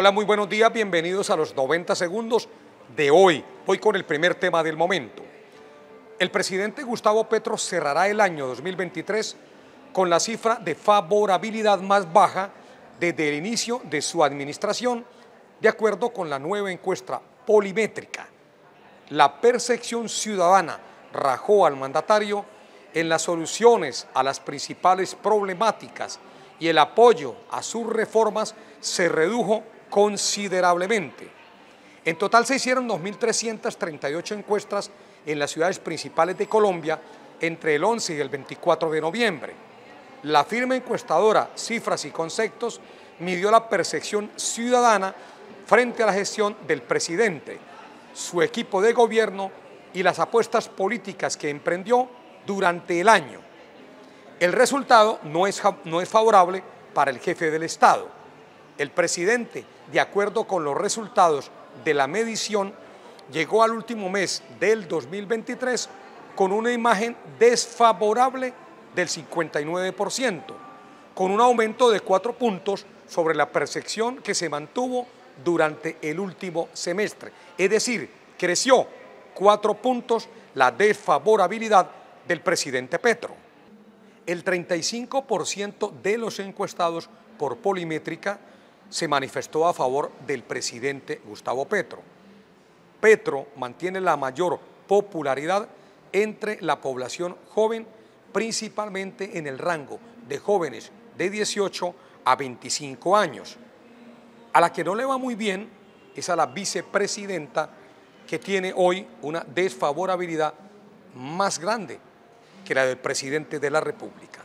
Hola, muy buenos días, bienvenidos a los 90 segundos de hoy. Voy con el primer tema del momento. El presidente Gustavo Petro cerrará el año 2023 con la cifra de favorabilidad más baja desde el inicio de su administración, de acuerdo con la nueva encuesta polimétrica. La percepción ciudadana rajó al mandatario en las soluciones a las principales problemáticas y el apoyo a sus reformas se redujo considerablemente. En total se hicieron 2.338 encuestas en las ciudades principales de Colombia entre el 11 y el 24 de noviembre. La firma encuestadora Cifras y Conceptos midió la percepción ciudadana frente a la gestión del presidente, su equipo de gobierno y las apuestas políticas que emprendió durante el año. El resultado no es favorable para el jefe del Estado. El presidente, de acuerdo con los resultados de la medición, llegó al último mes del 2023 con una imagen desfavorable del 59%, con un aumento de 4 puntos sobre la percepción que se mantuvo durante el último semestre. Es decir, creció 4 puntos la desfavorabilidad del presidente Petro. El 35% de los encuestados por Polimétrica se manifestó a favor del presidente Gustavo Petro. Petro mantiene la mayor popularidad entre la población joven, principalmente en el rango de jóvenes de 18 a 25 años. A la que no le va muy bien es a la vicepresidenta, que tiene hoy una desfavorabilidad más grande que la del presidente de la República.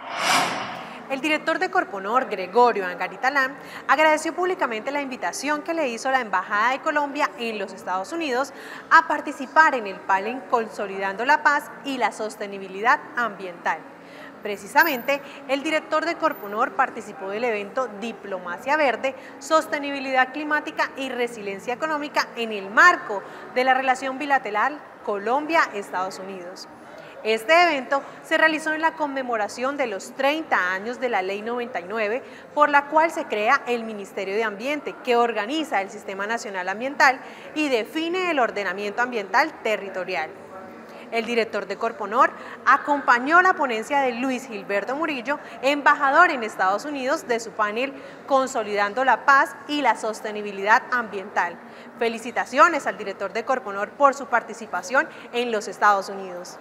El director de Corponor, Gregorio Angaritalán, agradeció públicamente la invitación que le hizo la Embajada de Colombia en los Estados Unidos a participar en el panel Consolidando la Paz y la Sostenibilidad Ambiental. Precisamente, el director de Corponor participó del evento Diplomacia Verde, Sostenibilidad Climática y Resiliencia Económica en el marco de la relación bilateral Colombia-Estados Unidos. Este evento se realizó en la conmemoración de los 30 años de la Ley 99, por la cual se crea el Ministerio de Ambiente, que organiza el Sistema Nacional Ambiental y define el ordenamiento ambiental territorial. El director de Corponor acompañó la ponencia de Luis Gilberto Murillo, embajador en Estados Unidos, de su panel Consolidando la Paz y la Sostenibilidad Ambiental. Felicitaciones al director de Corponor por su participación en los Estados Unidos.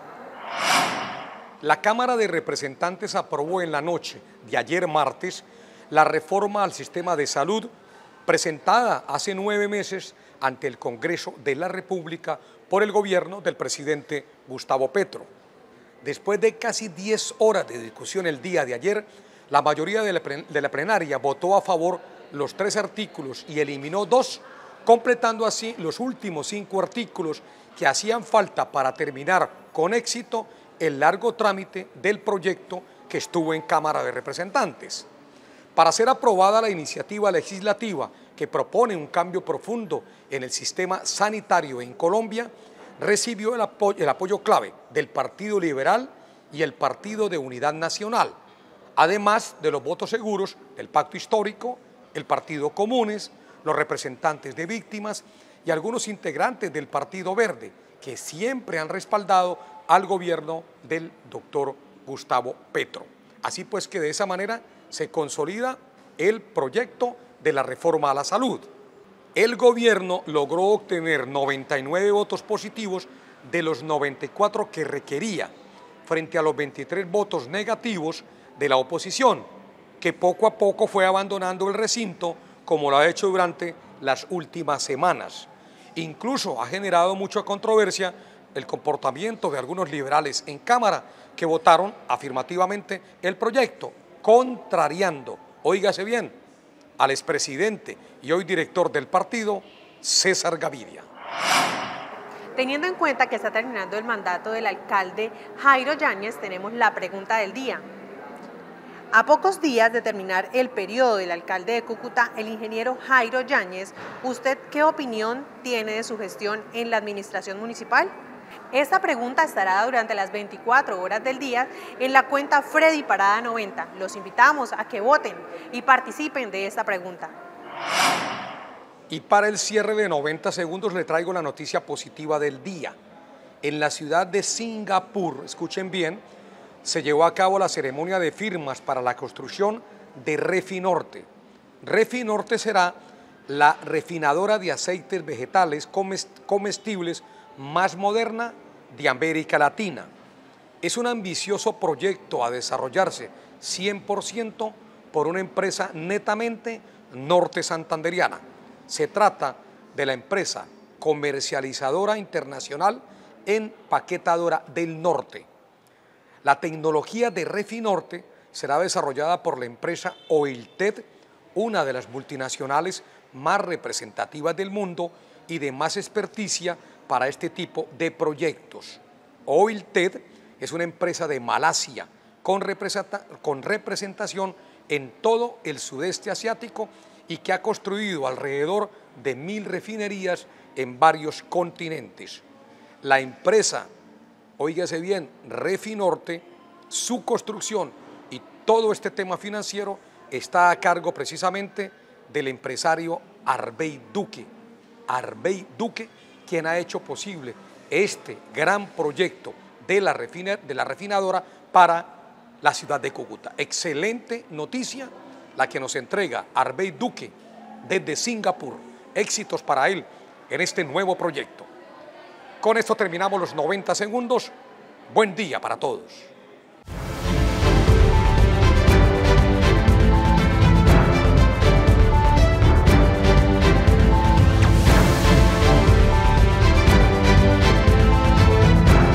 La Cámara de Representantes aprobó en la noche de ayer martes la reforma al sistema de salud presentada hace 9 meses ante el Congreso de la República por el gobierno del presidente Gustavo Petro. Después de casi 10 horas de discusión el día de ayer, la mayoría de la plenaria votó a favor los 3 artículos y eliminó 2, completando así los últimos 5 artículos que hacían falta para terminar con éxito el largo trámite del proyecto que estuvo en Cámara de Representantes. Para ser aprobada la iniciativa legislativa que propone un cambio profundo en el sistema sanitario en Colombia, recibió el apoyo clave del Partido Liberal y el Partido de Unidad Nacional, además de los votos seguros del Pacto Histórico, el Partido Comunes, los representantes de víctimas y algunos integrantes del Partido Verde, que siempre han respaldado al gobierno del doctor Gustavo Petro. Así pues que de esa manera se consolida el proyecto de la reforma a la salud. El gobierno logró obtener 99 votos positivos de los 94 que requería, frente a los 23 votos negativos de la oposición, que poco a poco fue abandonando el recinto, como lo ha hecho durante las últimas semanas. Incluso ha generado mucha controversia el comportamiento de algunos liberales en Cámara que votaron afirmativamente el proyecto, contrariando, óigase bien, al expresidente y hoy director del partido, César Gaviria. Teniendo en cuenta que está terminando el mandato del alcalde Jairo Yáñez, tenemos la pregunta del día. A pocos días de terminar el periodo del alcalde de Cúcuta, el ingeniero Jairo Yáñez, ¿usted qué opinión tiene de su gestión en la administración municipal? Esta pregunta estará durante las 24 horas del día en la cuenta Freddy Parada 90. Los invitamos a que voten y participen de esta pregunta. Y para el cierre de 90 segundos le traigo la noticia positiva del día. En la ciudad de Singapur, escuchen bien, se llevó a cabo la ceremonia de firmas para la construcción de Refinorte. Refinorte será la refinadora de aceites vegetales comestibles más moderna de América Latina. Es un ambicioso proyecto a desarrollarse 100% por una empresa netamente norte santanderiana. Se trata de la empresa comercializadora internacional Empaquetadora del Norte. La tecnología de Refinorte será desarrollada por la empresa Oilted, una de las multinacionales más representativas del mundo y de más experticia para este tipo de proyectos. Oilted es una empresa de Malasia con representación en todo el sudeste asiático y que ha construido alrededor de 1000 refinerías en varios continentes. La empresa, óigase bien, Refinorte, su construcción y todo este tema financiero está a cargo precisamente del empresario Arbey Duque. Arbey Duque, quien ha hecho posible este gran proyecto de la refinadora para la ciudad de Cúcuta. Excelente noticia la que nos entrega Arbey Duque desde Singapur. Éxitos para él en este nuevo proyecto. Con esto terminamos los 90 segundos. Buen día para todos.